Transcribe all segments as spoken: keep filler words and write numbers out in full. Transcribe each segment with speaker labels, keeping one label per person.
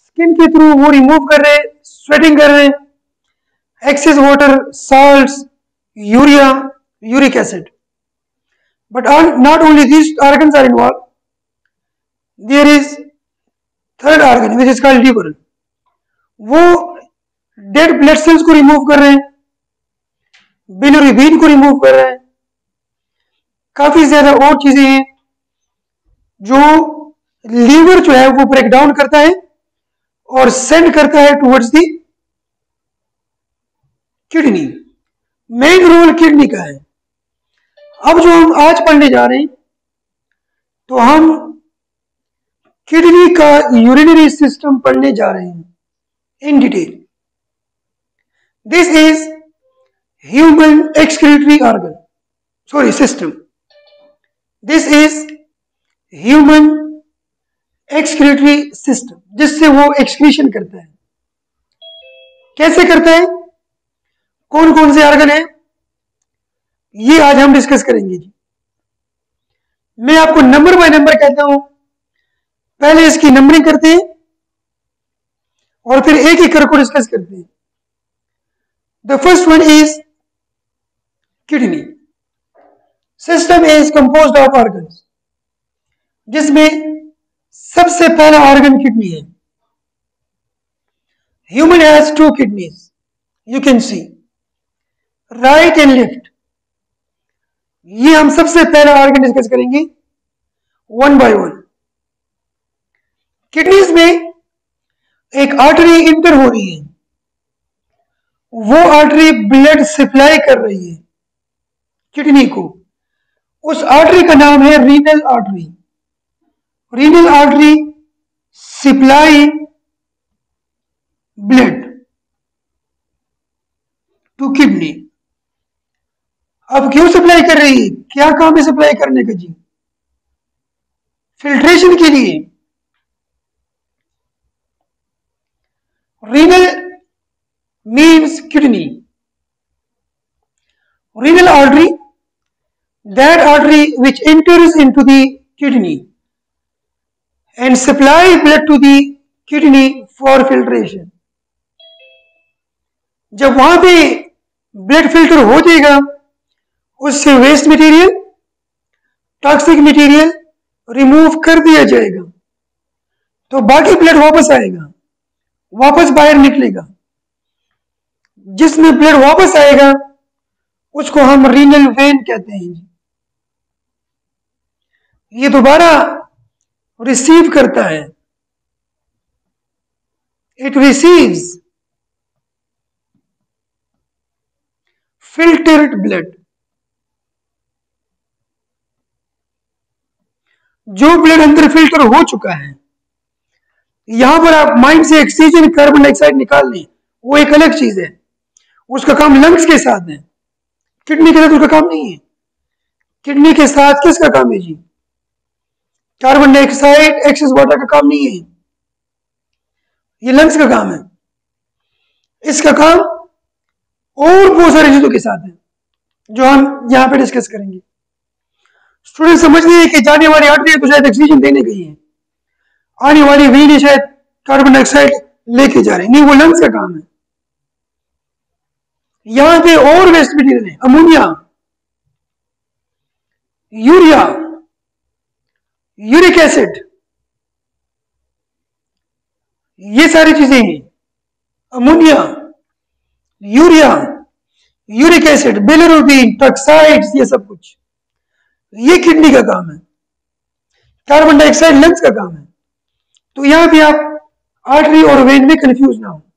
Speaker 1: Skin के through वो remove कर रहे हैं, स्वेटिंग कर रहे हैं, excess water, salts, urea, uric acid. But not only these organs are involved, there is third organ which is called liver. वो डेड ब्लड सेल्स को रिमूव कर रहे हैं, बिलिरुबिन को रिमूव कर रहे हैं, काफी ज्यादा और चीजें हैं जो लीवर जो है वो ब्रेक डाउन करता है और सेंड करता है towards the kidney. Main role kidney का है. अब जो हम आज पढ़ने जा रहे हैं तो हम किडनी का यूरिनरी सिस्टम पढ़ने जा रहे हैं in detail. This is human excretory organ, sorry system. This is human excretory system, जिससे वो एक्सक्रीशन करता है. कैसे करता है, कौन कौन से ऑर्गन है, ये आज हम डिस्कस करेंगे जी. मैं आपको नंबर बाय नंबर कहता हूं, पहले इसकी नंबरिंग करते हैं और फिर एक एक करके डिस्कस करते हैं. The first one is kidney. System is composed of organs, जिसमें सबसे पहला ऑर्गन किडनी है. Human has two kidneys, you can see right and left. ये हम सबसे पहला ऑर्गन डिस्कस करेंगे वन बाय वन. किडनीज में एक आर्टरी इंटर हो रही है, वो आर्टरी ब्लड सप्लाई कर रही है किडनी को. उस आर्टरी का नाम है renal artery. Renal artery supply blood to kidney. अब क्यों सप्लाई कर रही है, क्या काम है सप्लाई करने का जी, फिल्ट्रेशन के लिए. Renal means kidney. Renal artery, that artery which enters into the kidney and supply blood to the kidney for filtration. जब वहां पे ब्लड फिल्टर हो जाएगा, उससे waste material, toxic material remove कर दिया जाएगा, तो बाकी ब्लड वापस आएगा, वापस बाहर निकलेगा. जिसमें ब्लड वापस आएगा उसको हम रीनल वेन कहते हैं. ये दोबारा रिसीव करता है, इट रिसीव्स फिल्टर्ड ब्लड. जो ब्लड अंदर फिल्टर हो चुका है, यहां पर आप माइंड से ऑक्सीजन कार्बन डाइऑक्साइड निकाल लें, वो एक अलग चीज है, उसका काम लंग्स के साथ है. किडनी के साथ उसका काम नहीं है. किडनी के साथ किसका काम है जी, कार्बन डाइऑक्साइड, एक्सेस वाटर का काम नहीं है, ये लंग्स का काम है. इसका काम और बहुत सारी चीजों के साथ है जो हम यहां पे डिस्कस करेंगे. स्टूडेंट समझ रहे हैं कि जाने वाली आर्टरी तो शायद ऑक्सीजन देने गई है, आने वाली वेन शायद कार्बन डाइऑक्साइड लेके जा रहे हैं, नहीं, वो लंग्स का काम है. यहां पे और वेस्ट मटेरियल है, अमोनिया, यूरिया, यूरिक एसिड, ये सारी चीजें हैं. Ammonia, urea, uric acid, bilirubin, toxides, ये सब कुछ ये किडनी का काम है. कार्बन डाइऑक्साइड लंग्स का काम है. तो यहां पे आप आर्टरी और वेन में कंफ्यूज ना हो.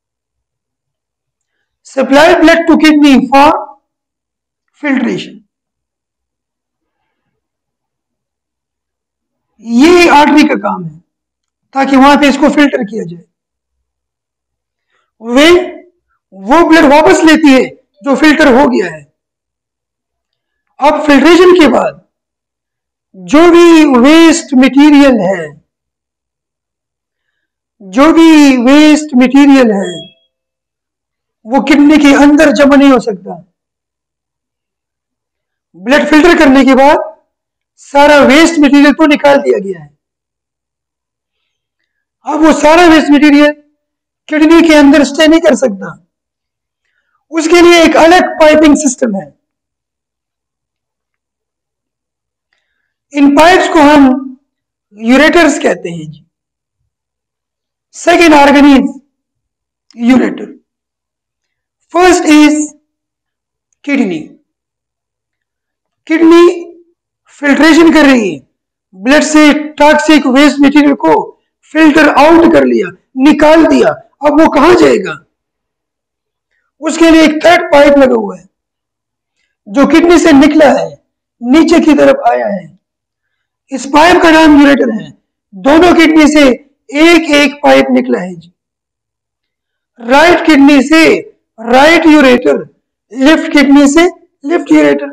Speaker 1: Supply blood to kidney for filtration, ये आर्टरी का काम है, ताकि वहां पे इसको फिल्टर किया जाए. वेन वो ब्लड वापस लेती है जो फिल्टर हो गया है. अब फिल्ट्रेशन के बाद जो भी वेस्ट मटेरियल है, जो भी वेस्ट मटेरियल है वो किडनी के अंदर जमा नहीं हो सकता. ब्लड फिल्टर करने के बाद सारा वेस्ट मटेरियल तो निकाल दिया गया है. अब वो सारा वेस्ट मटेरियल किडनी के अंदर स्टे नहीं कर सकता, उसके लिए एक अलग पाइपिंग सिस्टम है। इन पाइप्स को हम यूरेटर्स कहते हैं जी। Second organ is ureter, first is kidney. Kidney filtration कर रही है, ब्लड से टॉक्सिक वेस्ट मटेरियल को फिल्टर आउट कर लिया, निकाल दिया। अब वो कहां जाएगा? उसके लिए एक थर्ड पाइप लगा हुआ है जो किडनी से निकला है, नीचे की तरफ आया है। इस पाइप का नाम यूरेटर है। दोनों किडनी से एक एक पाइप निकला है जी। राइट किडनी से राइट यूरेटर, लेफ्ट किडनी से लेफ्ट यूरेटर।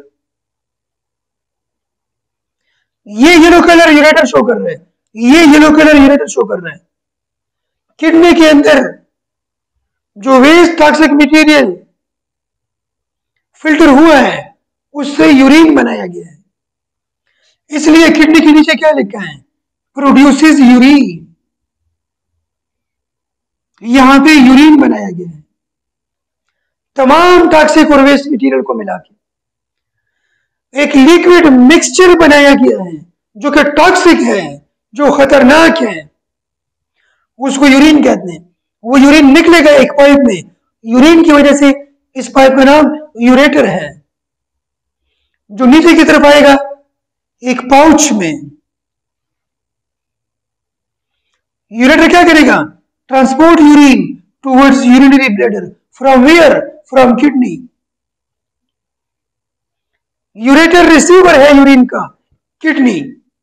Speaker 1: ये येलो कलर यूरेटर शो कर रहा है, ये येलो कलर यूरेटर शो कर रहा है। किडनी के अंदर जो वेस्ट टॉक्सिक मटेरियल फिल्टर हुआ है उससे यूरिन बनाया गया है, इसलिए किडनी के नीचे क्या लिखा है? Produces urine. यहां पे यूरिन बनाया गया है तमाम टॉक्सिक और वेस्ट मटेरियल को मिला के। एक लिक्विड मिक्सचर बनाया गया है जो कि टॉक्सिक है, जो खतरनाक है, उसको यूरिन कहते हैं। वो यूरिन निकलेगा एक पाइप में, यूरिन की वजह से इस पाइप का नाम यूरेटर है। जो नीचे की तरफ आएगा एक पाउच में। यूरेटर क्या करेगा? Transport urine towards urinary bladder. From where? From kidney. Ureter receiver है यूरिन का, किडनी,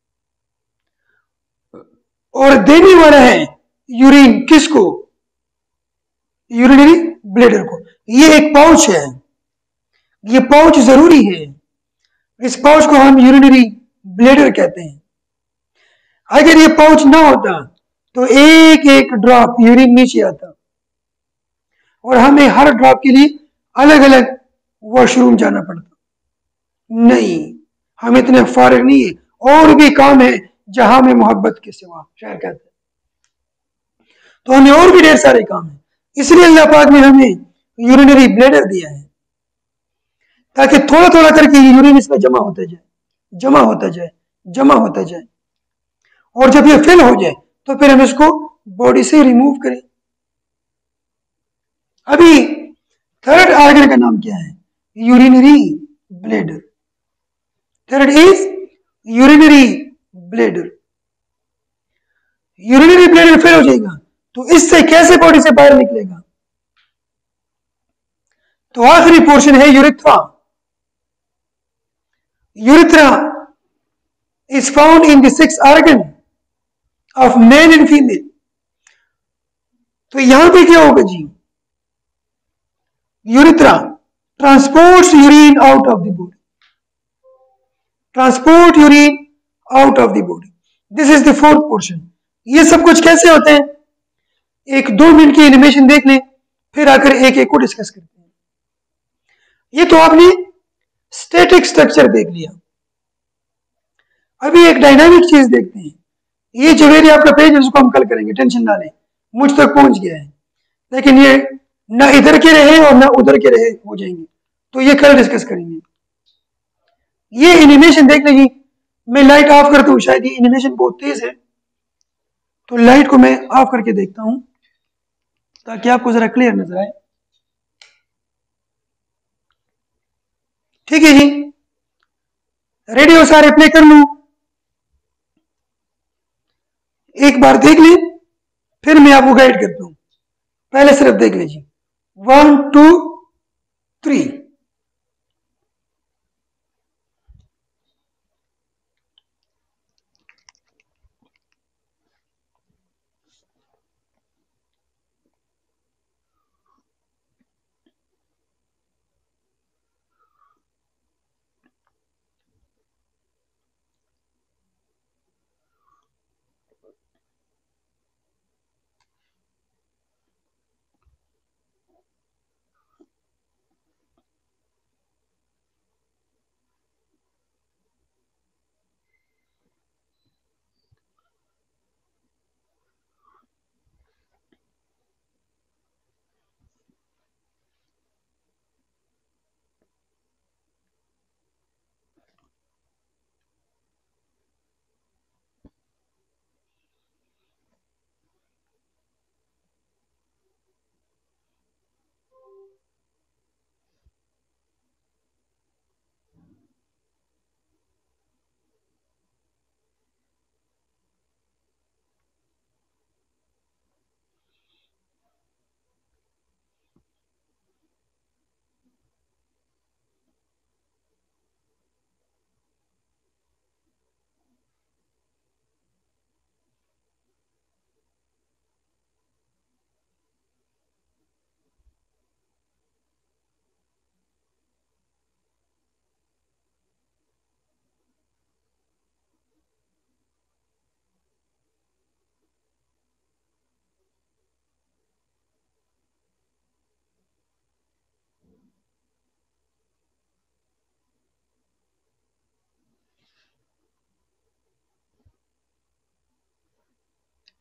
Speaker 1: और देने वाला है यूरिन किसको? यूरिनरी ब्लैडर को। ये एक पाउच है, ये पाउच जरूरी है। इस पाउच को हम यूरिनरी ब्लैडर कहते हैं। अगर ये पाउच ना होता तो एक एक ड्रॉप यूरिन नीचे आता और हमें हर ड्रॉप के लिए अलग अलग वॉशरूम जाना पड़ता। नहीं, हम इतने फारिग नहीं है, और भी काम है जहां में मोहब्बत के सिवा, शायर कहते हैं। तो हमें और भी ढेर सारे काम है, इसलिए अल्लाह पाक ने हमें यूरिनरी ब्लैडर दिया है ताकि थोड़ा थोड़ा करके यूरिन इसमें जमा होता जाए, जमा होता जाए, जमा होता जाए, और जब ये फिल हो जाए तो फिर हम इसको बॉडी से रिमूव करें। अभी थर्ड ऑर्गन का नाम क्या है? Urinary bladder. Third is urinary bladder. Urinary bladder fill हो जाएगा तो इससे कैसे बॉडी से बाहर निकलेगा? तो आखिरी पोर्शन है urethra. Urethra is found in the six organ of male and female। तो यहां पे क्या होगा जी? Urethra transports urine out of the body, transport urine out of the body. This is the fourth portion. ये सब कुछ कैसे होते हैं? एक दो मिनट की एनिमेशन देख लें, फिर आकर एक एक को डिस्कस करते हैं। ये तो आपने स्टैटिक स्ट्रक्चर देख लिया, अभी एक डायनामिक चीज देखते हैं। ये जवेरी आपका पेज है, उसको हम कल करेंगे, टेंशन ना लें, मुझ तक पहुंच गया है, लेकिन ये ना इधर के रहे और ना उधर के रहे हो जाएंगे, तो ये कल डिस्कस करेंगे। ये एनिमेशन देख लेगी, मैं लाइट ऑफ करता हूं, शायद ये एनिमेशन बहुत तेज है, तो लाइट को मैं ऑफ करके देखता हूं ताकि आपको जरा क्लियर नजर आए। ठीक है जी, रेडी हो सारे? प्ले कर लूं? एक बार देख लें, फिर मैं आपको गाइड करता हूं। पहले सिर्फ देख लीजिए, वन टू थ्री।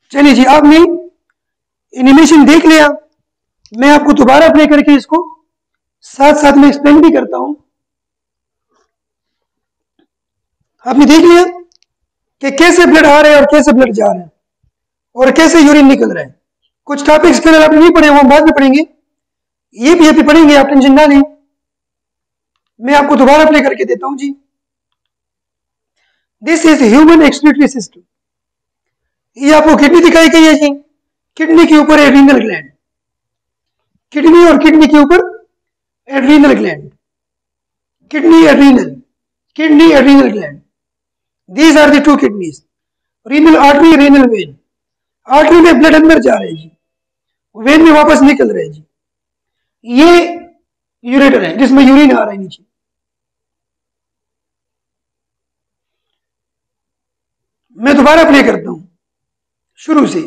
Speaker 1: चलिए जी, आपने एनिमेशन देख लिया, मैं आपको दोबारा प्ले करके इसको साथ साथ में एक्सप्लेन भी करता हूं। आपने देख लिया कि कैसे ब्लड आ रहा है और कैसे ब्लड जा रहा है और कैसे यूरिन निकल रहा है। कुछ टॉपिक्स के आपने नहीं पढ़े, वो हम बाद में पढ़ेंगे, ये भी अभी पढ़ेंगे, आप टेंशन ना लें। मैं आपको दोबारा प्ले करके देता हूं जी। This is human excretory system. ये आपको किडनी दिखाई गई है जी, किडनी के ऊपर एड्रीनल ग्लैंड, किडनी और किडनी के ऊपर adrenal gland, kidney adrenal, kidney adrenal gland. These are the two kidneys, renal artery, renal vein. Artery में ब्लड अंदर जा रहे हैं जी, वेन में वापस निकल रहे हैं जी। ये यूरेटर है जिसमें यूरिन आ रहा है नीचे। मैं दोबारा प्ले करता हूं शुरू से।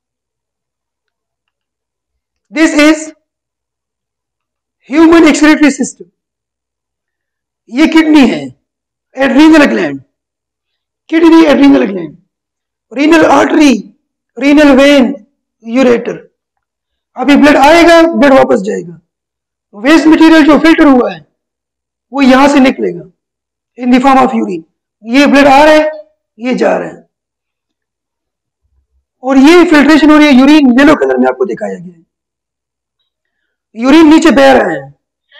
Speaker 1: This is human excretory system. ये किडनी है, adrenal gland, kidney adrenal gland, renal artery, renal vein, ureter. अभी ब्लड आएगा, ब्लड वापस जाएगा। वेस्ट मटेरियल जो फिल्टर हुआ है वो यहां से निकलेगा in the form of urine. ये ब्लड आ रहा है, ये जा रहा है, और ये फिल्ट्रेशन हो रही है। यूरिन येलो कलर में आपको दिखाया गया है, यूरिन नीचे बह रहा है।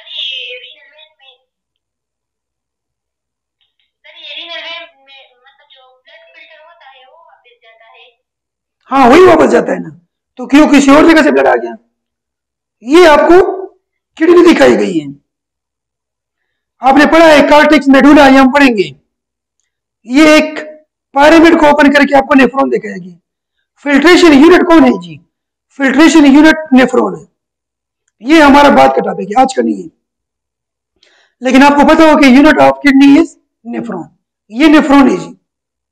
Speaker 1: हाँ, वही वापस जाता है ना, तो क्यों किसी और जगह से ब्लड आ गया। ये आपको किडनी दिखाई गई है। आपने पढ़ा है कार्टेक्स मेडुला, ये हम पढ़ेंगे। ये एक पिरामिड को ओपन करके आपको नेफ्रॉन दिखाया गया। फिल्ट्रेशन यूनिट कौन है जी? फिल्ट्रेशन यूनिट नेफ्रॉन है। ये हमारा बात का टॉपिक है, आज का नहीं है, लेकिन आपको पता हो कि unit of kidney is nephron. ये नेफ्रॉन है जी,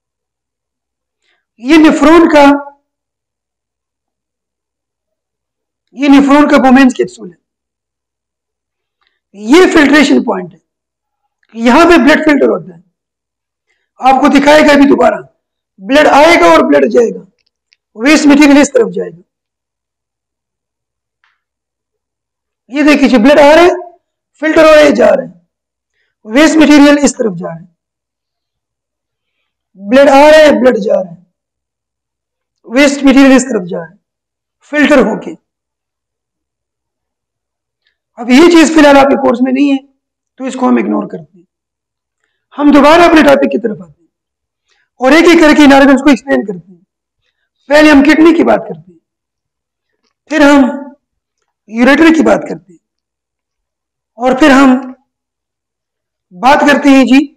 Speaker 1: ये नेफ्रॉन का ये नेफ्रॉन का बोमेंस कैप्सूल है। ये फिल्ट्रेशन पॉइंट है, यहां पे ब्लड फिल्टर होता है। आपको दिखाएगा अभी दोबारा, ब्लड आएगा और ब्लड जाएगा, वेस्ट मटेरियल इस तरफ जाएगा। ये देखिए, ब्लड आ रहा है, फिल्टर हो रहा है, जा रहा है, वेस्ट मटेरियल इस तरफ जा रहा है। ब्लड आ रहा है, ब्लड जा रहा है, वेस्ट मटेरियल इस तरफ जा रहा है, फिल्टर होके। अब ये चीज फिलहाल आपके कोर्स में नहीं है, तो इसको हम इग्नोर करते हैं। हम दोबारा अपने टॉपिक की तरफ आते हैं और एक एक करके इन ऑर्गन्स को एक्सप्लेन करते हैं। पहले हम किडनी की बात करते हैं, फिर हम यूरेटर की बात करते हैं, और फिर हम बात करते हैं जी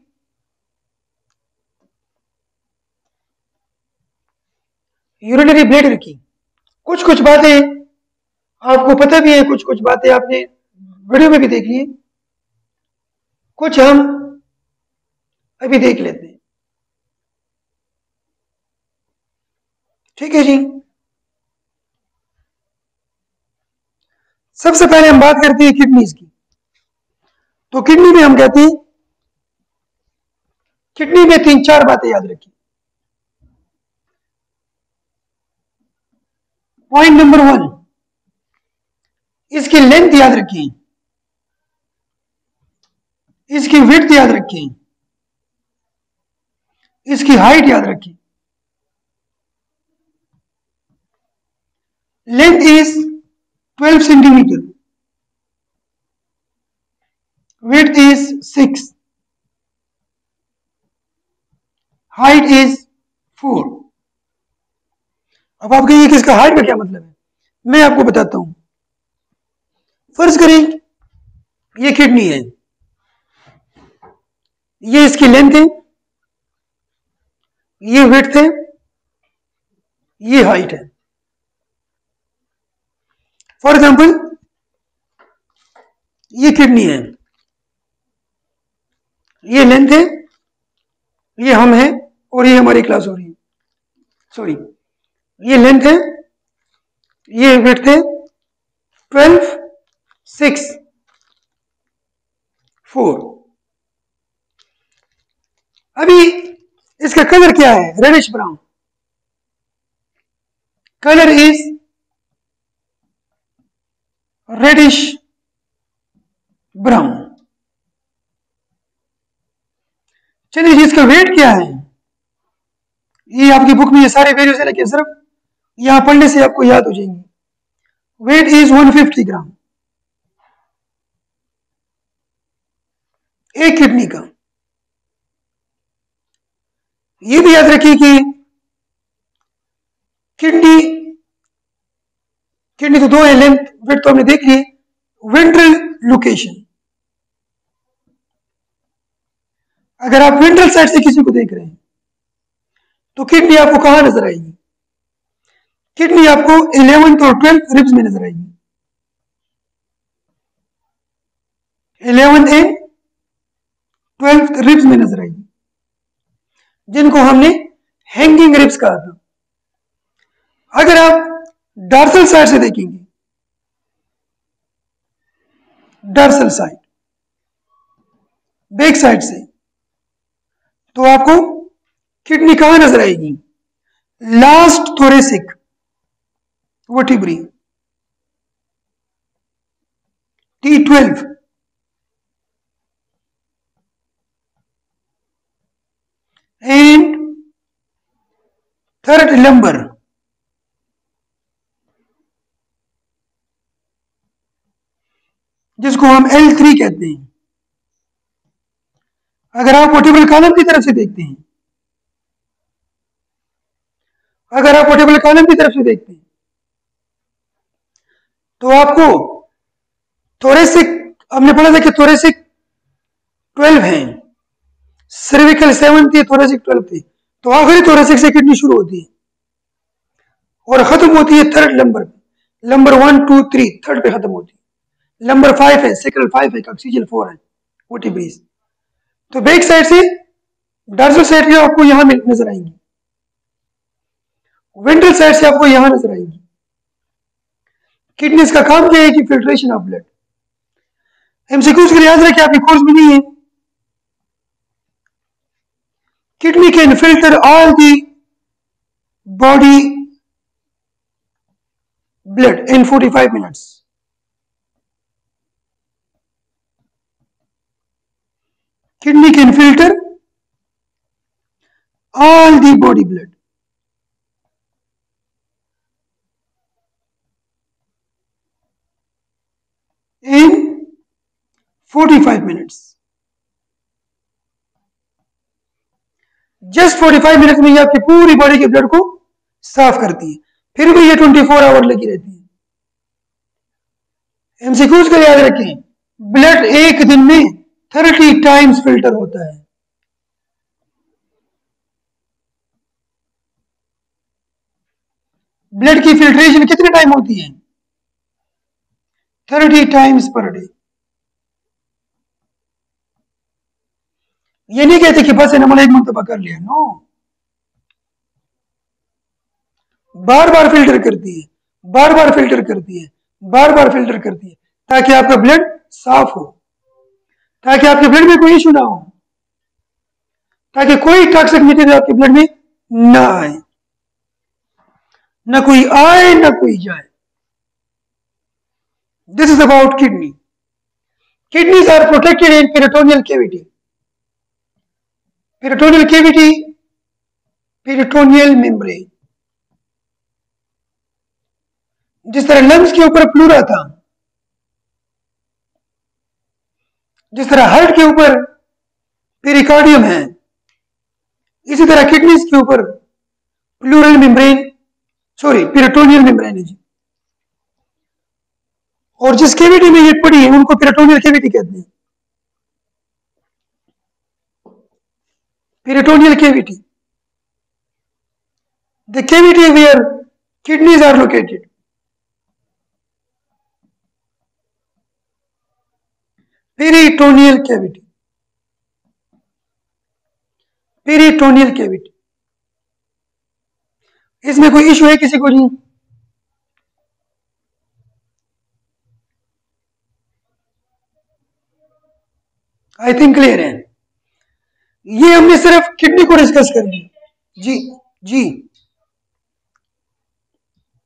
Speaker 1: यूरिनरी ब्लैडर की। कुछ कुछ बातें आपको पता भी है, कुछ कुछ बातें आपने वीडियो में भी देख ली, कुछ हम अभी देख लेते हैं। ठीक है जी, सबसे पहले हम बात करते हैं किडनीज की। तो किडनी में हम कहते हैं, किडनी में तीन चार बातें याद रखिए। पॉइंट नंबर वन, इसकी लेंथ याद रखिए, इसकी विड्थ याद रखिए, इसकी हाइट याद रखिए। Length is twelve centimetre, width is six, height is four. अब आप कहिए कि इसका हाइट का क्या मतलब है, मैं आपको बताता हूं। फर्ज करें ये किडनी है, ये इसकी लेंथ है, ये विड्थ है, ये हाइट है। फॉर एग्जाम्पल, ये किडनी है, ये लेंथ है, ये हम है, और ये हमारी क्लास हो रही है। सॉरी, ये लेंथ है, ये विड्थ है, ट्वेल्व, सिक्स, फोर। अभी इसका कलर क्या है? Reddish brown. Colour is reddish brown. चलिए जी, इसका वेट क्या है? ये आपकी बुक में ये सारे वैल्यूज है, लेकिन सिर्फ यहां पढ़ने से आपको याद हो जाएंगे। Weight is one fifty gram एक किडनी का। ये भी याद रखिए कि किडनी किडनी तो दो है, लेंथ वेट तो हमने देख ली। वेंट्रल लोकेशन, अगर आप वेंट्रल साइड से किसी को देख रहे हैं तो किडनी आपको कहां नजर आएगी? किडनी आपको इलेवेंथ और ट्वेल्थ रिब्स में नजर आएगी। इलेवेंथ एंड ट्वेल्थ रिब्स में नजर आएगी, जिनको हमने हैंगिंग रिब्स कहा था। अगर आप डॉर्सल साइड से देखेंगे, डॉर्सल साइड बैक साइड से, तो आपको किडनी कहां नजर आएगी? Last thoracic vertebrae, T twelve, and third lumbar, जिसको हम एल थ्री कहते हैं। अगर आप वर्टिब्रल कॉलम की तरफ से देखते हैं अगर आप वर्टिब्रल कॉलम की तरफ से देखते हैं तो आपको थोरेसिक, हमने पढ़ा था कि थोरेसिक ट्वेल्व है, सर्विकल सेवन थी, थोरेसिक ट्वेल्व थी। तो आखिरी थोरेसिक से किडनी शुरू होती है और खत्म होती है थर्ड लंबर पे। Lumbar one two three third पे खत्म होती है। लंबर फाइव है, सेक्रल फाइव है, कॉक्सिजियल फोर है, वर्टिब्रीज। तो बैक साइड से डॉर्सल साइड की आपको यहां नजर आएंगी, वेंट्रल साइड से आपको यहां नजर आएंगी। किडनीज का काम क्या है कि फिल्ट्रेशन ऑफ ब्लड। एमसीक्यूज के लिए याद रखिए, आपके कोर्स में नहीं है। Kidney can filter all the body blood in forty five minutes. Kidney can filter all the body blood in forty-five minutes. Just forty-five minute में ये आपकी पूरी बॉडी के ब्लड को साफ करती है। फिर भी ये चौबीस आवर लगी रहती है। एमसीक्यूज का याद रखें, ब्लड एक दिन में तीस टाइम्स फिल्टर होता है। ब्लड की फिल्ट्रेशन कितने टाइम होती है? तीस टाइम्स पर डे। ये नहीं कहते कि बस इन्होंने एक मरतबा कर लिया, नो, बार बार फिल्टर करती है, बार बार फिल्टर करती है, बार बार फिल्टर करती है, ताकि आपका ब्लड साफ हो, ताकि आपके ब्लड में कोई इशू ना हो, ताकि कोई टॉक्सिक मटेरियल आपके ब्लड में ना आए, ना कोई आए ना कोई जाए। This is about kidney. Kidneys are protected in peritoneal cavity. Peritoneal cavity, peritoneal membrane. जिस तरह लंग्स के ऊपर प्लूरा था, जिस तरह हार्ट के ऊपर पेरिकार्डियम है, इसी तरह किडनीज के ऊपर pleural membrane, sorry peritoneal membrane है जी। और जिस कैविटी में ये पड़ी है उनको पेरिटोनियल कैविटी कहते हैं। Peritoneal cavity, the cavity where kidneys are located. Peritoneal cavity, peritoneal cavity. इसमें कोई इशू है किसी को? नहीं। आई थिंक क्लियर है। ये हमने सिर्फ किडनी को डिस्कस कर लिया। जी जी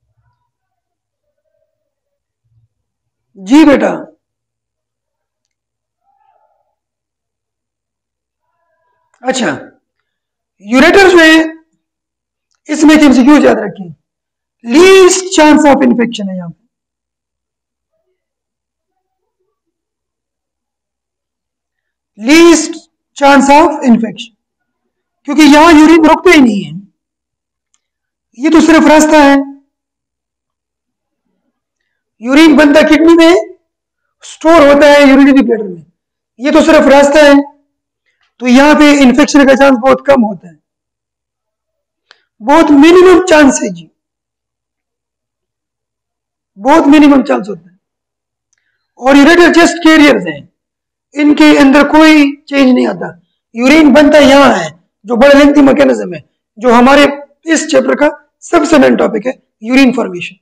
Speaker 1: जी बेटा, अच्छा यूरेटर जो है इसमें एमसीक्यूज याद रखें, लीस्ट चांस ऑफ इन्फेक्शन है यहां पे, लीस्ट चांस ऑफ इन्फेक्शन, क्योंकि यहां यूरिन रुकते ही नहीं है, ये तो सिर्फ रास्ता है, यूरिन बनता किडनी में, स्टोर होता है यूरिनरी ब्लैडर में, ये तो सिर्फ रास्ता है, तो यहां पे इन्फेक्शन का चांस बहुत कम होता है, बहुत मिनिमम चांस है जी, बहुत मिनिमम चांस होता है। और यूरेटर जस्ट कैरियर्स हैं, इनके अंदर कोई चेंज नहीं आता, यूरिन बनता यहां है, जो बड़ा लेंथी मैकेनिज्म है, जो हमारे इस चैप्टर का सबसे मेन टॉपिक है, यूरिन फॉर्मेशन।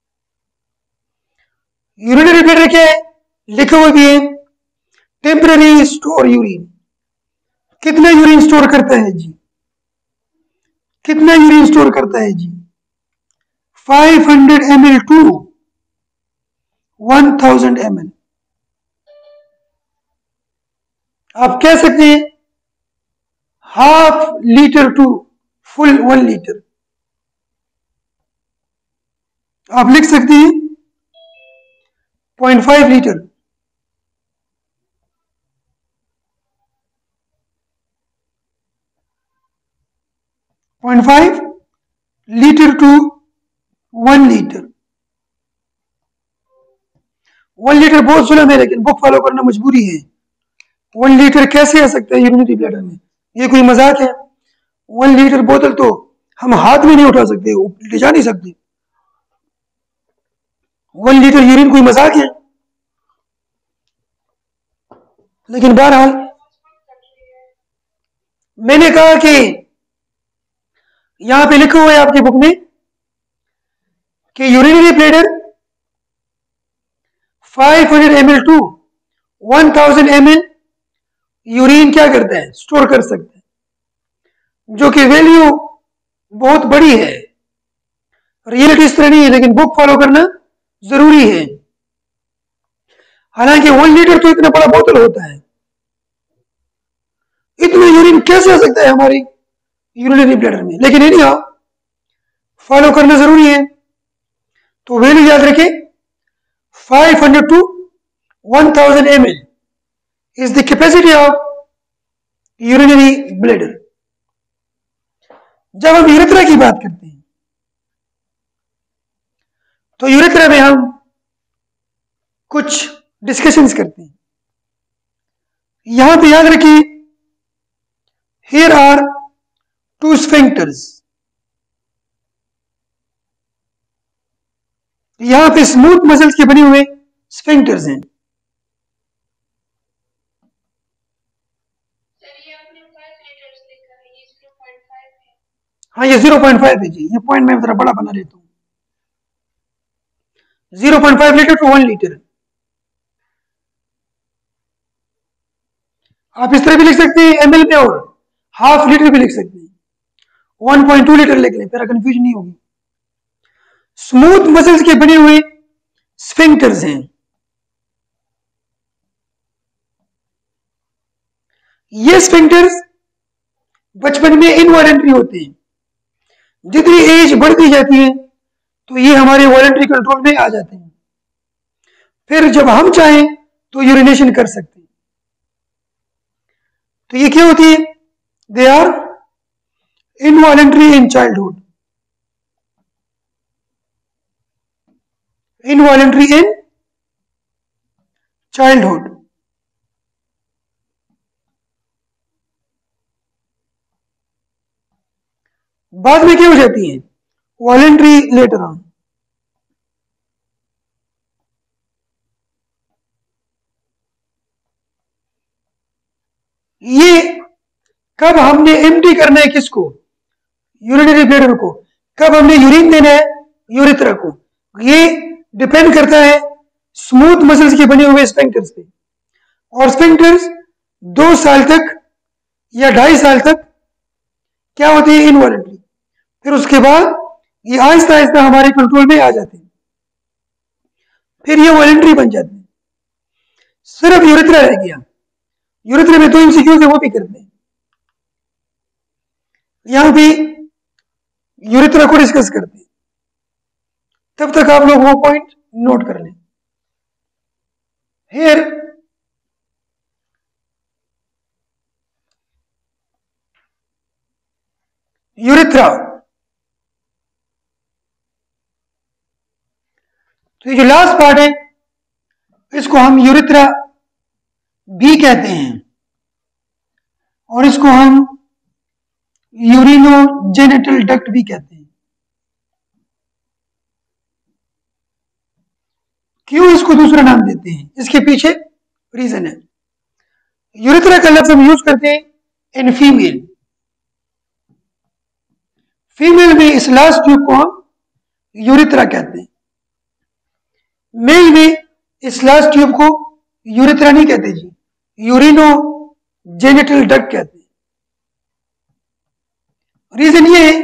Speaker 1: यूरिनरी ब्लैडर क्या है, लिखा हुआ भी है, टेम्पररी स्टोर यूरिन, कितना यूरिन स्टोर करता है जी, कितना यूरिन स्टोर करता है जी, five hundred M L to one thousand M L, आप कह सकते हैं half litre to full one litre, आप लिख सकते हैं point five litre, point five litre to one litre, one litre बहुत जुल्म है, लेकिन बुक फॉलो करना मजबूरी है, वन लीटर कैसे आ सकता है यूरिनरी ब्लैडर में, ये कोई मजाक है, वन लीटर बोतल तो हम हाथ में नहीं उठा सकते, ले जा नहीं सकते, वन लीटर यूरिन कोई मजाक है, लेकिन बहरहाल मैंने कहा कि यहां पे लिखा हुआ है आपकी बुक में कि urinary bladder five hundred M L to one thousand M L urine क्या करता है, स्टोर कर सकता है, जो कि वैल्यू बहुत बड़ी है, रियलिटी इस तरह नहीं है, लेकिन बुक फॉलो करना जरूरी है। हालांकि वन लीटर तो इतना बड़ा बोतल होता है, इतना यूरिन कैसे आ सकता है हमारी यूरिनरी ब्लैडर में, लेकिन एनी हाउ फॉलो करना जरूरी है, तो वैल्यू याद रखें five hundred to one thousand M L is the capacity of urinary bladder. जब हम यूरेथ्रा की बात करते हैं तो यूरेथ्रा में हम कुछ डिस्कशंस करते हैं, यहां पे याद रखिए हियर आर टू स्फिंक्टर्स, यहां पे स्मूथ मसल्स के बने हुए स्फिंक्टर्स हैं, हाँ ये ज़ीरो पॉइंट फाइव है जी, ये पॉइंट मैं जरा बड़ा बना लेता हूं, zero point five litre to one litre, आप इस तरह भी लिख सकते हैं एमएल में, और हाफ लीटर भी लिख सकते हैं, वन पॉइंट टू लीटर लिख लें, फिर कंफ्यूजन नहीं होगी। स्मूथ मसल्स के बने हुए स्फिंक्टर्स हैं, ये स्फिंक्टर्स बचपन में इनवॉलेंट्री होते हैं, जितनी एज बढ़ती जाती है तो ये हमारे वॉलेंट्री कंट्रोल में आ जाते हैं, फिर जब हम चाहें तो यूरिनेशन कर सकते हैं, तो ये क्या होती है, they are involuntary in childhood, involuntary in childhood, बाद में क्या हो जाती है, वॉलेंट्री लेटर ऑन। ये कब हमने एम्प्टी करना है किसको, यूरिनरी ब्लैडर को, कब हमने यूरिन देना है यूरेथ्रा को, ये डिपेंड करता है स्मूथ मसल्स के बने हुए स्फिंक्टर्स पे, और स्फिंक्टर्स दो साल तक या ढाई साल तक क्या होती है, इनवॉलेंट्री, फिर उसके बाद ये आहिस्ता आहिस्ता हमारे कंट्रोल में आ जाते हैं। फिर ये वॉलेंट्री बन जाते हैं। सिर्फ यूरेथ्रा रह गया। यूरेथ्रा में दो एमसीक्यूज है, वो भी करते हैं। यहां भी यूरेथ्रा को डिस्कस करते हैं। तब तक आप लोग वो पॉइंट नोट कर लें। हियर यूरेथ्रा, तो ये जो लास्ट पार्ट है इसको हम यूरेथ्रा बी कहते हैं और इसको हम यूरिनोजेनिटल डक्ट भी कहते हैं। क्यों इसको दूसरा नाम देते हैं, इसके पीछे रीजन है। यूरेथ्रा का लफ्ज हम यूज करते हैं इन फीमेल। फीमेल में इस लास्ट ट्यूब को हम यूरेथ्रा कहते हैं। मेल में इस लास्ट ट्यूब को यूरेथ्रा नहीं कहते जी, यूरिनोजेनिटल डक्ट कहते हैं। रीजन ये है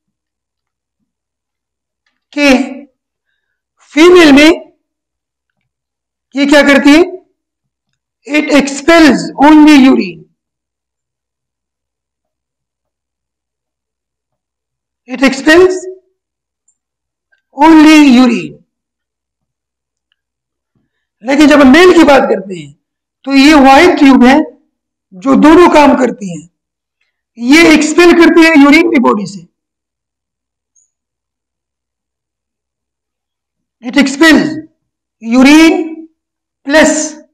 Speaker 1: कि फीमेल में ये क्या करती है, it expels only urine, it expels only urine. लेकिन जब हम मेल की बात करते हैं तो ये वाइट ट्यूब है जो दोनों काम करती है। ये एक्सपेल करती है यूरिन भी बॉडी से, it expels urine plus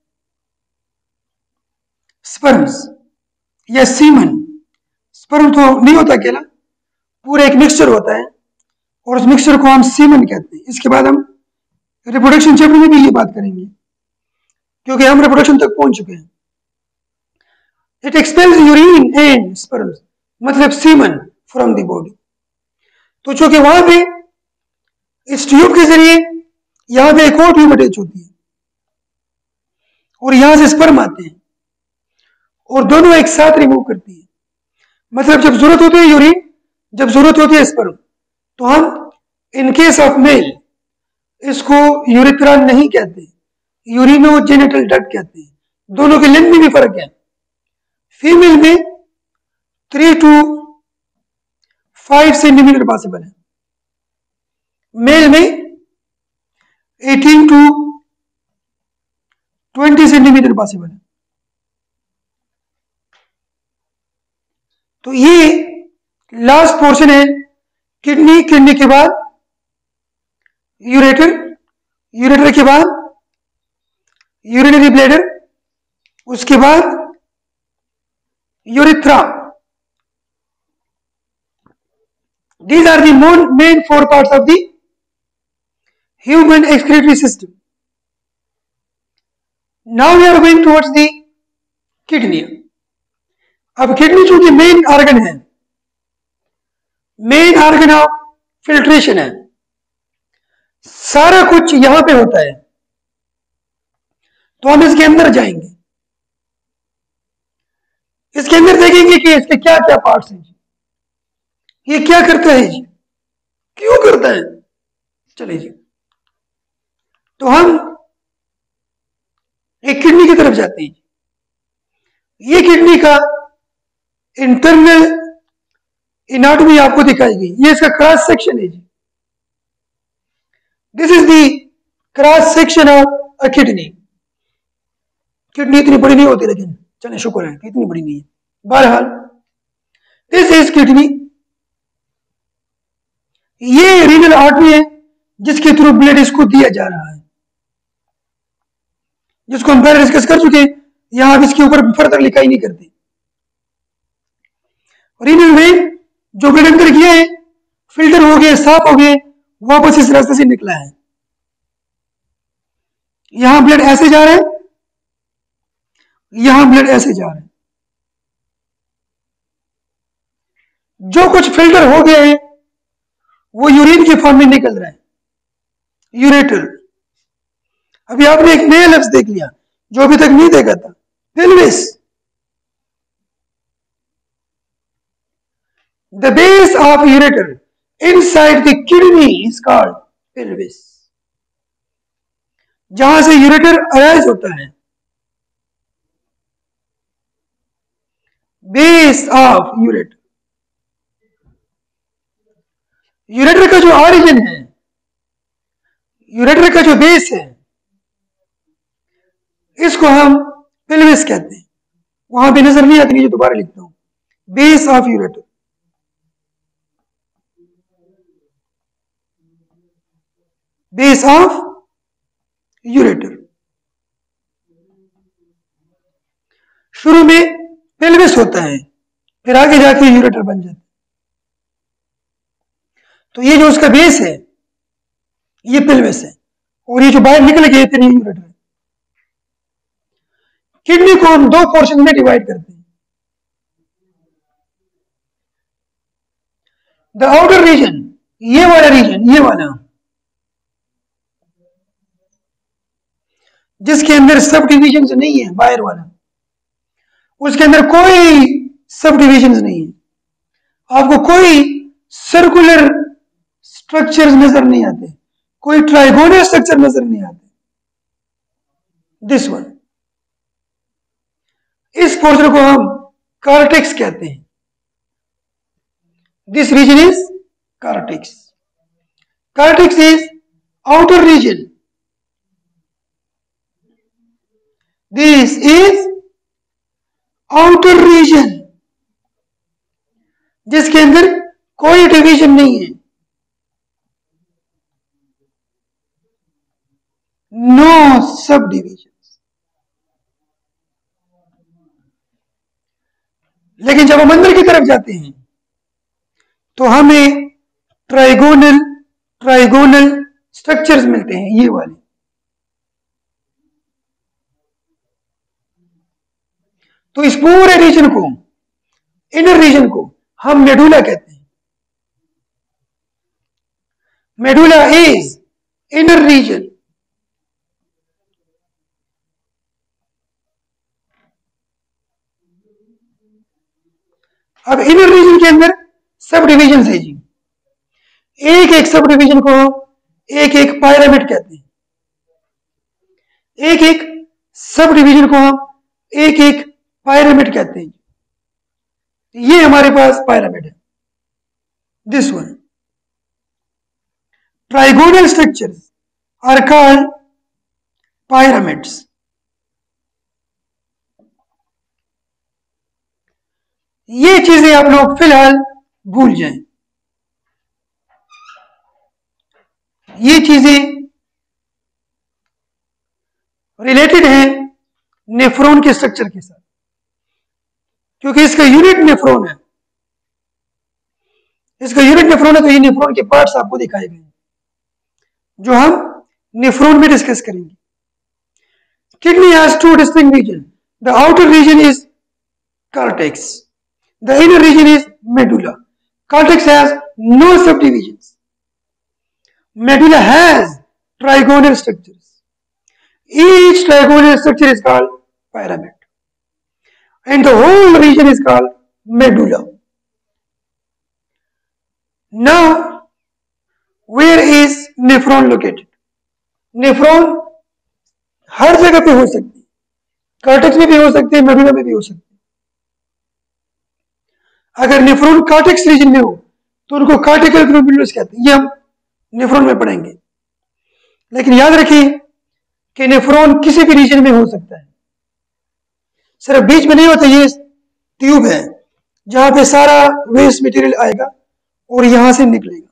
Speaker 1: sperms या सीमन। स्पर्म तो नहीं होता अकेला, पूरा एक मिक्सचर होता है और उस मिक्सचर को हम सीमन कहते हैं। इसके बाद हम रिप्रोडक्शन चैप्टर में भी ये बात करेंगे क्योंकि हम रिप्रोडक्शन तक पहुंच चुके हैं। It expels urine and sperms, मतलब सीमन फ्रॉम द बॉडी। तो चूंकि वहां पे इस ट्यूब के जरिए यहां पे एक और ट्यूब अटैच होती है और यहां से स्पर्म आते हैं और दोनों एक साथ रिमूव करती है। मतलब जब जरूरत होती है यूरिन, जब जरूरत होती है स्पर्म, तो हम इन केस ऑफ मेल इसको यूरेथ्रा नहीं कहते, यूरिनोजेनिटल डक्ट कहते हैं। दोनों के लेंथ में भी फर्क है। फीमेल में three to five centimetre possible है, मेल में eighteen to twenty centimetre possible है। तो ये लास्ट पोर्शन है किडनी, किडनी के बाद यूरेटर, यूरेटर के बाद यूरिनरी ब्लैडर, उसके बाद urethra. These are the main four parts of the human excretory system. Now we are going towards the kidney. अब किडनी चूंकि मेन ऑर्गन है, मेन ऑर्गन ऑफ फिल्ट्रेशन है, सारा कुछ यहां पे होता है, तो हम इसके अंदर जाएंगे। इसके अंदर देखेंगे कि इसके क्या क्या पार्ट्स हैं जी, ये क्या करता है जी, क्यों करता है। चलिए जी, तो हम एक किडनी की तरफ जाते हैं। ये किडनी का इंटरनल एनाटॉमी आपको दिखाई गई, ये इसका क्रॉस सेक्शन है जी। This is the cross section of a kidney. Kidney इतनी बड़ी नहीं होती, लेकिन चलिए शुक्र है कि इतनी बड़ी नहीं है। बहरहाल दिस इज किडनी। ये रीनल आर्टरी है जिसके थ्रू ब्लड इसको दिया जा रहा है, जिसको हम पहले डिस्कस कर चुके हैं, यहां इसके ऊपर फर्दर लिखाई नहीं करते। रीनल वेन जो ब्लड अंदर गया है, फिल्टर हो गए, साफ हो गए, वापस इस रास्ते से निकला है। यहां ब्लड ऐसे जा रहा है, यहां ब्लड ऐसे जा रहा है। जो कुछ फिल्टर हो गया है वो यूरिन के फॉर्म में निकल रहा है, यूरेटर। अभी आपने एक नया लफ्ज देख लिया जो अभी तक नहीं देखा था, pelvis. The base of ureter inside the kidney is called pelvis. जहां से यूरेटर अराइज होता है, बेस ऑफ यूरेटर। यूरेटर का जो ऑरिजिन है, यूरेटर का जो बेस है, इसको हम पेल्विस कहते हैं। वहां पे नजर नहीं आती, जो दोबारा लिखता हूं, base of ureter. Base of ureter. शुरू में पेल्विस होता है, फिर आगे जाके यूरेटर बन जाता है। तो ये जो उसका बेस है, ये पेल्विस है, और ये जो बाहर निकल गए फिर ये यूरेटर है। किडनी को हम दो पोर्शन में डिवाइड करते हैं। द आउटर रीजन, ये वाला रीजन, ये वाला, जिसके अंदर सब डिविजन नहीं है, बाहर वाला, उसके अंदर कोई सब डिविजन नहीं है। आपको कोई सर्कुलर स्ट्रक्चर्स नजर नहीं आते, कोई ट्राइगोनल स्ट्रक्चर नजर नहीं आते। दिस वन, इस पोर्शन को हम कॉर्टेक्स कहते हैं। This region is cortex. Cortex is outer region. This is outer region, जिसके अंदर कोई डिवीजन नहीं है, नो सब डिविजन। लेकिन जब हम अंदर की तरफ जाते हैं तो हमें ट्राइगोनल ट्राइगोनल स्ट्रक्चर्स मिलते हैं, ये वाले। तो इस पूरे रीजन को, इनर रीजन को हम मेडुला कहते हैं। Medulla is inner region. अब इनर रीजन के अंदर सब डिविजन है जी। एक एक सब डिविजन को एक एक पायरामिड कहते हैं। एक एक सब डिविजन को हम एक एक पायरामिड कहते हैं। ये हमारे पास पायरामिड है, this one. Trigonal structures are called pyramids. ये चीजें आप लोग फिलहाल भूल जाएं। ये चीजें रिलेटेड है नेफ्रॉन के स्ट्रक्चर के साथ, क्योंकि इसका यूनिट नेफ्रॉन है। इसका यूनिट नेफ्रॉन है, तो ये नेफ्रॉन के पार्ट्स आपको दिखाए गए हैं, जो हम नेफ्रॉन में डिस्कस करेंगे। Kidney has two distinct region. The outer region is cortex, the inner region is medulla. Cortex has no subdivisions. Medulla has trigonal structures. Each trigonal structure is called pyramid, and the whole region is called medulla. Now, where is nephron located? Nephron हर जगह पे हो सकती है, cortex में भी हो सकती है, मेडुला में भी हो सकती है। अगर नेफ्रॉन कॉर्टेक्स रीजन में हो तो उनको कॉर्टिकल ग्लोब्यूलस कहते हैं, ये हम नेफ्रॉन में पढ़ेंगे। लेकिन याद रखिए कि नेफ्रॉन किसी भी रीजन में हो सकता है, सिर्फ बीच में नहीं होता। ये ट्यूब है जहां पे सारा वेस्ट मटेरियल आएगा और यहां से निकलेगा।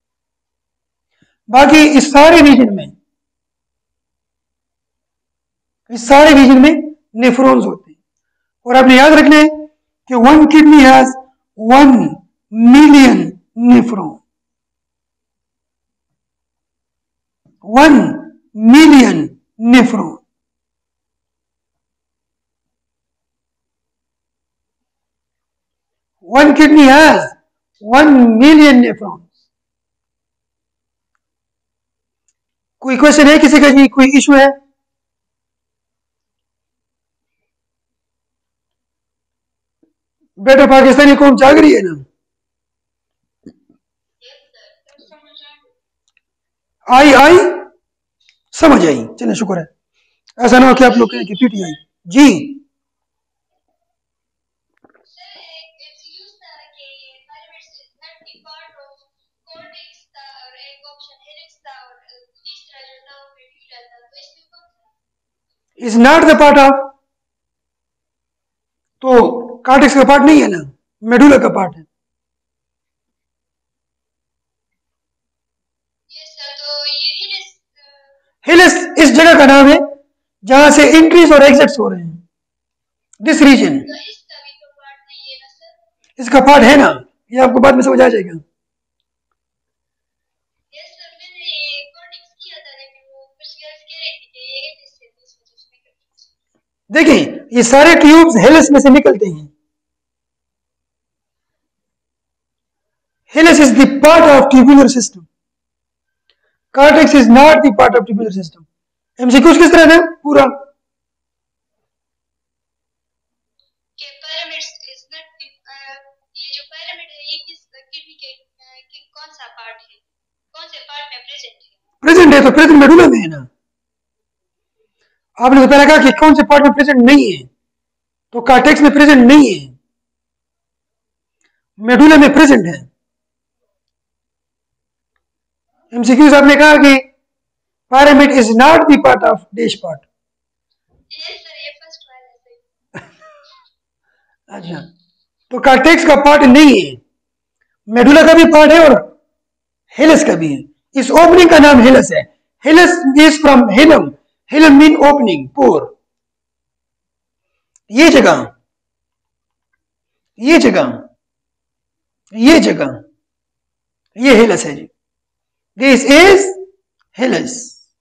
Speaker 1: बाकी इस सारे रीजन में इस सारे रीजन में नेफ्रॉन्स होते हैं। और आपने याद रखना है कि one kidney has one million nephron. One million nephron. One kidney has one million nephron. कोई क्वेश्चन है किसी का जी? कोई इशू है? बेटा पाकिस्तानी कौम जाग रही है ना? आई आई समझ आई? चलिए शुक्र है, ऐसा ना हो कि आप लोग कहें कि पीटीआई। जी is not the part of, तो कार्टेक्स का पार्ट नहीं है ना, मेडुला का पार्ट है। हिलस इस जगह का नाम है जहां से एंट्रीज और एग्जिट्स हो रहे हैं, दिस रीजन। इसका पार्ट है ना, ये आपको बाद में समझ आ जाएगा। देखिए ये सारे ट्यूब्स हेलस में से निकलते हैं। Hilus is the part of tubular system, cortex is not the part of tubular system. MCQs किस तरह है पूरा? प्रेजेंट है तो प्रेजेंट मेडुला में है ना। आपने तो पहले कहा कि कौन से पार्ट में प्रेजेंट नहीं है, तो कार्टेक्स में प्रेजेंट नहीं है, मेडुला में प्रेजेंट है। एमसीक्यूज आपने कहा कि pyramid is not the part of dash part। अच्छा, तो कार्टेक्स का पार्ट नहीं है, मेडुला का भी पार्ट है और हेलस का भी है। इस ओपनिंग का नाम हेलस है। Hilus is from hilum, hilum mean opening, pore. ये जगह, ये जगह, ये जगह, ये हेलस है जी। दिस इज हेलस,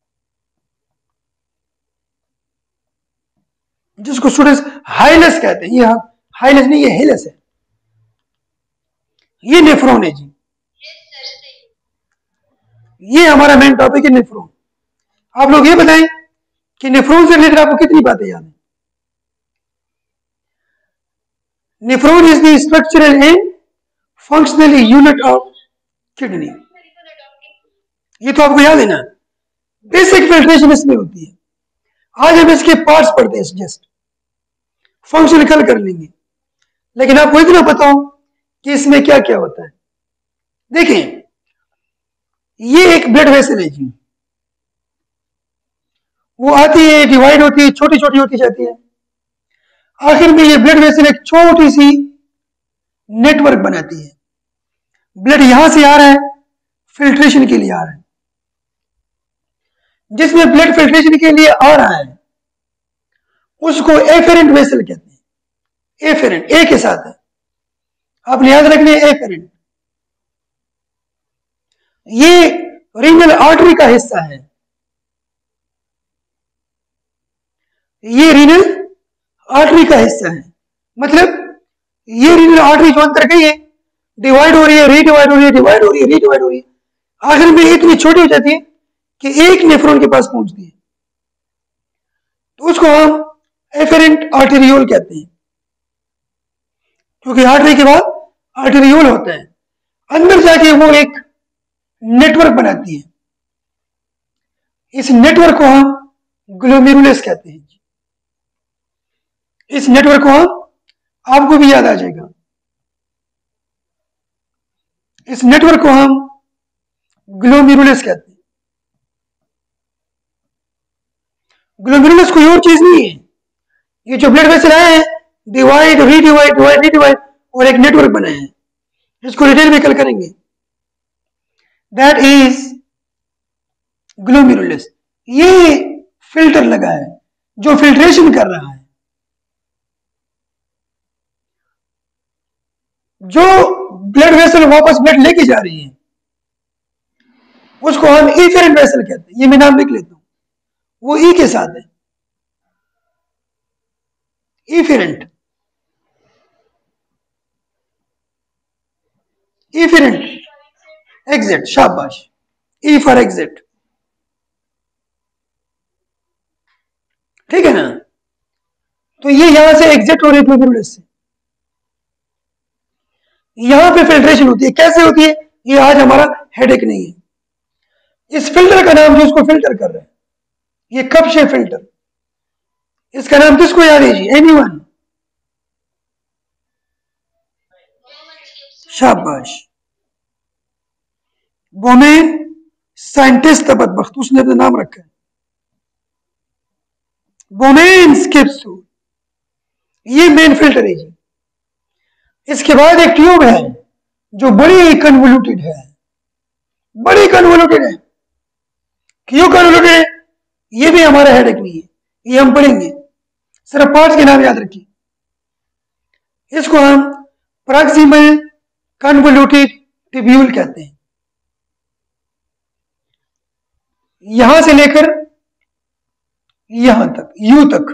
Speaker 1: जिसको स्टूडेंट्स हाइलस कहते हैं। ये हाइलस नहीं, ये हेलस है। ये नेफ्रॉन है जी, ये हमारा मेन टॉपिक है नेफ्रॉन। आप लोग ये बताएं कि नेफ्रॉन से रिलेटेड आपको कितनी बातें याद है? Nephron is the structural and functional unit of kidney. ये तो आपको याद है ना, बेसिक फिल्ट्रेशन इसमें होती है। आज हम इसके पार्ट्स पढ़ते हैं जस्ट, फंक्शन कल कर लेंगे, लेकिन आपको इतना पता हो कि इसमें क्या क्या होता है। देखें, ये एक ब्लड वेसल है जी, वो आती है, डिवाइड होती है, छोटी छोटी होती जाती है, आखिर में ये ब्लड वेसल एक छोटी सी नेटवर्क बनाती है। ब्लड यहां से आ रहा है, फिल्ट्रेशन के लिए आ रहा है। जिसमें ब्लड फिल्ट्रेशन के लिए आ रहा है उसको एफेरेंट वेसल कहते हैं। एफेरेंट ए के साथ है, आपने याद रखना है एफेरेंट। ये रीनल आर्टरी का हिस्सा है, ये रीनल आर्टरी का हिस्सा है। मतलब ये रीनल आर्टरी जो अंदर गई है, डिवाइड हो रही है, रीडिवाइड हो रही है, डिवाइड हो रही है, रीडिवाइड हो रही है, आखिर में इतनी छोटी हो जाती है कि एक नेफ्रॉन के पास पहुंचती है, तो उसको हम एफेरेंट आर्टेरियोल कहते हैं। क्योंकि आर्टरी के बाद आर्टेरियोल होता है, अंदर जाके वो एक नेटवर्क बनाती है। इस नेटवर्क को हम ग्लोमेरुलस कहते हैं। इस नेटवर्क को हम, आपको भी याद आ जाएगा, इस नेटवर्क को हम ग्लोमेरुलस कहते हैं। ग्लोमेरुलस कोई और चीज नहीं है, ये जो ब्लड वेसल आए हैं, डिवाइड रीडिवाइड डिवाइड रीडिवाइड और एक नेटवर्क बनाए हैं, इसको डिटेल में कल करेंगे। That is glomerulus. ये फिल्टर लगा है जो फिल्ट्रेशन कर रहा है। जो ब्लड वेसल वापस ब्लड लेके जा रही है उसको हम इफेरेंट वेसल कहते हैं। ये मैं नाम लिख लेता हूं, वो ई के साथ है, इफेरेंट। इफेरेंट एग्जिट, शाबाश, ई फॉर एग्जिट, ठीक है ना। तो ये यहां से एग्जिट हो रही है ग्लोमेरुलस से, यहां पे फिल्ट्रेशन होती है। कैसे होती है ये आज हमारा हेडेक नहीं है। इस फिल्टर का नाम जो इसको फिल्टर कर रहे हैं ये कप शेप फिल्टर, इसका नाम किसको याद है जी? एनीवन? शाबाश। बोमेन साइंटिस्ट था बदबख्त, उसने अपना नाम रखा है बोमेन्स कैप्सूल। ये मेन फिल्टर है जी। इसके बाद एक ट्यूब है जो बड़ी कन्वोल्यूटेड है, बड़ी कन्वोल्यूटेड है। क्यों कन्वोल्यूटेड है? ये भी हमारा हेडेक नहीं है, ये हम पढ़ेंगे, सिर्फ पार्ट्स के नाम याद रखिए। इसको हम प्रॉक्सिमल कन्वोल्यूटेड ट्यूब्यूल कहते हैं। यहां से लेकर यहां तक, यू तक,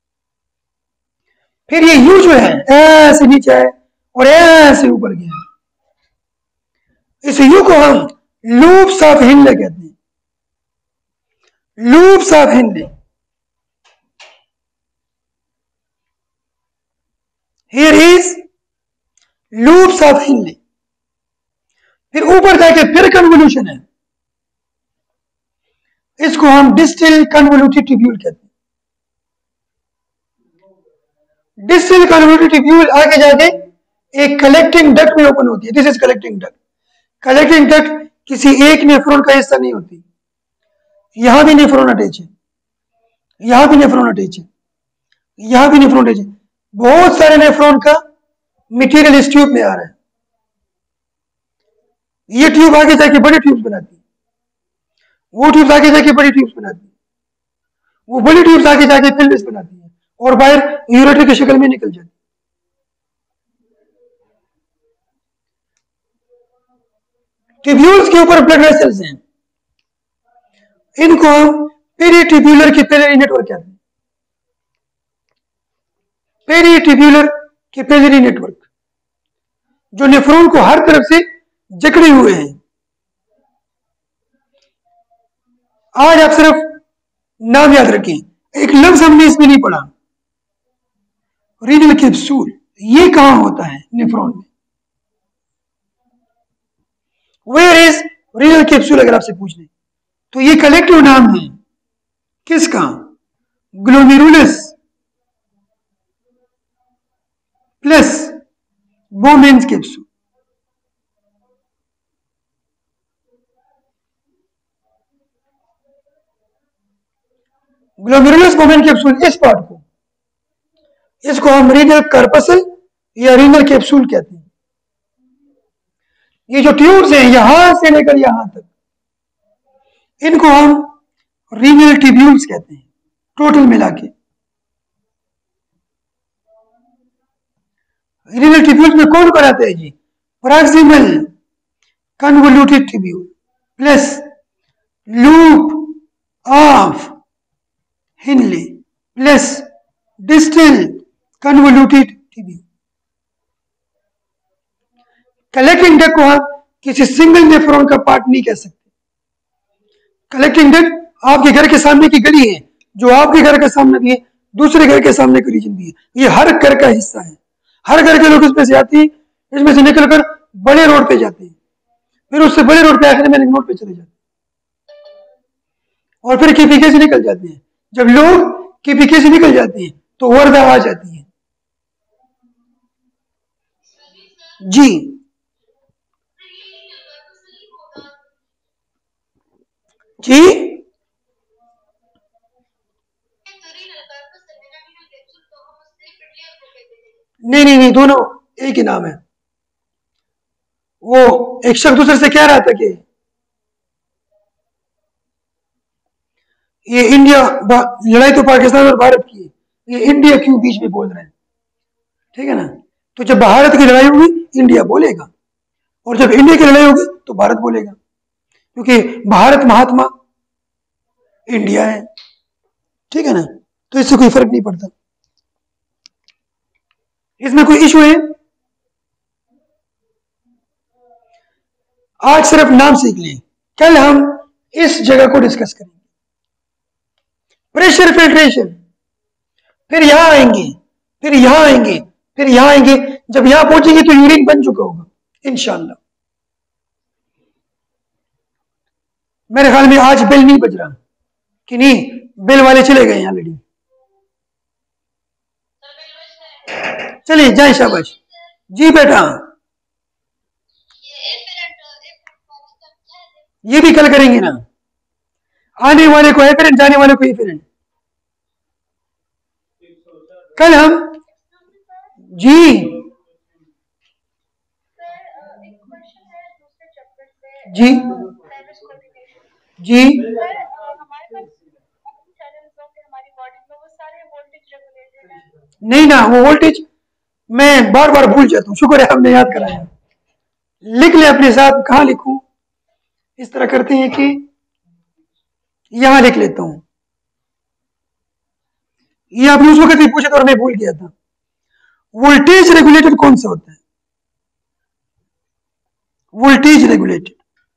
Speaker 1: फिर ये यू जो है ऐसे नीचे है और ऐसे ऊपर गया है। इस यू को हम लूप्स ऑफ हिनले कहते हैं, loops of Henle. Here is loops of Henle. फिर ऊपर जाके फिर कन्वोल्यूशन है, इसको हम डिस्टल कन्वोल्यूटेड ट्यूब्यूल कहते हैं। डिस्टल कन्वोल्यूटेड ट्यूब्यूल आगे जाके एक कलेक्टिंग डक्ट में ओपन होती है। This is collecting duct. Collecting duct किसी एक नेफ्रॉन का हिस्सा नहीं होती। यहां भी नेफ्रॉन अटैच है, यहां भी नेफ्रॉन अटैच है, यहां भी नेफ्रॉन अटैच है। बहुत सारे नेफ्रॉन का मटेरियल इस ट्यूब में आ रहा है। ये ट्यूब आगे जाके बड़ी ट्यूब्स बनाती है, वो ट्यूब्स आगे जाके बड़ी ट्यूब्स बनाती है, वो बड़ी ट्यूब्स आगे जाके फिल्ड्स बनाती है और बाहर यूरेटर की शक्ल में निकल जाती है। ट्यूब्यूल्स के ऊपर ब्लड वेसल्स हैं, इनको हम पेरीट्यूब्यूलर कैपिलरी नेटवर्क कहते हैं। पेरीट्यूब्यूलर कैपिलरी नेटवर्क जो नेफ्रॉन को हर तरफ से जकड़े हुए हैं। आज आप सिर्फ नाम याद रखें, एक लफ्ज हमने इसमें नहीं पढ़ा, रीनल कैप्सूल। ये कहां होता है नेफ्रॉन में? Where is renal capsule? अगर आपसे पूछ लें तो ये कलेक्टिव नाम है किसका? Glomerulus plus Bowman's capsule. Glomerulus Bowman capsule, इस पार्ट को, इसको हम रीनल कार्पसल या रीनल कैप्सूल कहते हैं। ये जो ट्यूब्स हैं यहां से लेकर यहां तक, इनको हम रीनल ट्यूब्यूल्स कहते हैं टोटल मिला के। रीनल ट्यूब्यूल्स में कौन बनाते हैं जी? Proximal convoluted tubule plus loop of Henle plus distal convoluted tubule. Collecting duct को हम किसी सिंगल नेफ्रॉन का पार्ट नहीं कह सकते। कलेक्टिंग डक्ट आपके घर के सामने की गली है, जो आपके घर के सामने भी है, दूसरे घर के सामने की रीजन भी है, ये हर घर का हिस्सा है। हर घर के लोग इसमें से आते हैं, इसमें से निकलकर बड़े रोड पे जाते हैं, फिर उससे बड़े रोड पे आखिर में रिंग रोड पे चले जाते हैं और फिर केपीके से निकल जाते हैं। जब लोग केपीके से निकल जाते हैं तो वर्दा आ जाती है जी। जी नहीं नहीं नहीं, दोनों एक ही नाम है। वो एक शख्स दूसरे से कह रहा था कि ये इंडिया, लड़ाई तो पाकिस्तान और भारत की है, ये इंडिया क्यों बीच में बोल रहे हैं? ठीक है ना? तो जब भारत की लड़ाई होगी इंडिया बोलेगा, और जब इंडिया की लड़ाई होगी तो भारत बोलेगा, क्योंकि भारत महात्मा, इंडिया है। ठीक है ना? तो इससे कोई फर्क नहीं पड़ता, इसमें कोई इशू है? आज सिर्फ नाम सीख लें, कल हम इस जगह को डिस्कस करेंगे। प्रेशर फिल्ट्रेशन, फिर यहां आएंगे, फिर यहां आएंगे, फिर यहां आएंगे। जब यहां पहुंचेंगे तो यूरिन बन चुका होगा इंशाल्लाह। मेरे ख्याल में आज बेल नहीं बज रहा कि नहीं? बिल वाले चले गए ऑलरेडी। चलिए जाए, शाबाश जी बेटा। ये भी कल करेंगे ना, आने वाले को एफरेंट, जाने वाले को एफरेंट। कल हम जी जी जी नहीं ना, वो वोल्टेज मैं बार बार भूल जाता हूँ, शुक्र है आपने याद कराया। लिख ले अपने साथ, कहाँ लिखूं? इस तरह करते हैं कि यहां लिख लेता हूं। ये आपने उस वक्त भी पूछा था और मैं भूल गया था। वोल्टेज रेगुलेटर कौन सा होता है? वोल्टेज रेगुलेटर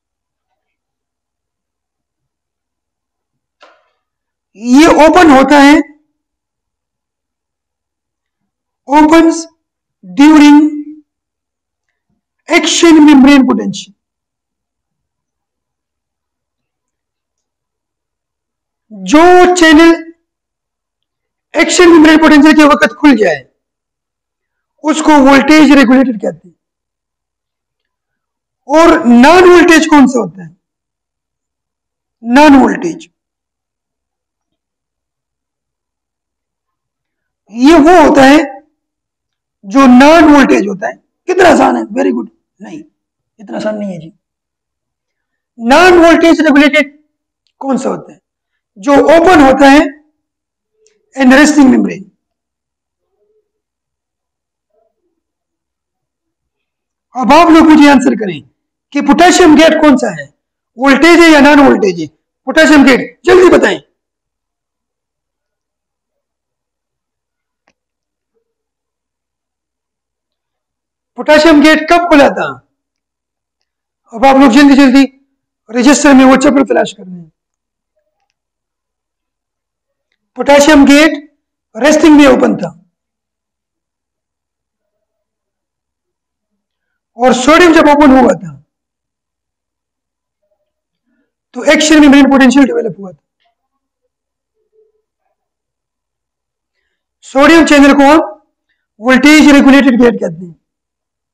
Speaker 1: ये ओपन होता है, opens during action membrane potential। जो चैनल एक्शन मेम्ब्रेन पोटेंशियल के वक्त खुल जाए उसको वोल्टेज रेगुलेटर कहते हैं। और नॉन वोल्टेज कौन सा होता है? नॉन वोल्टेज ये वो होता है जो नॉन वोल्टेज होता है। कितना आसान है, वेरी गुड। नहीं, इतना आसान नहीं है जी। नॉन वोल्टेज रेगुलेटेड कौन सा होता है? जो ओपन होता है एंड रेस्टिंग मेम्ब्रेन। अब आप लोग मुझे आंसर करें कि पोटेशियम गेट कौन सा है, वोल्टेज है या नॉन वोल्टेज है? पोटेशियम गेट जल्दी बताएं। पोटेशियम गेट कब खुला था? अब आप लोग जल्दी जल्दी रजिस्टर में वो चैप्टर तलाश कर रहे हैं। पोटेशियम गेट रेस्टिंग में ओपन था और सोडियम जब ओपन हुआ था तो एक्शन मेम्ब्रेन पोटेंशियल डेवलप हुआ था। सोडियम चैनल को हम वोल्टेज रेगुलेटेड गेट कहते हैं,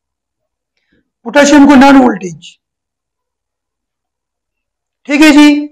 Speaker 1: पोटेशियम को नॉन वोल्टेज। ठीक है जी।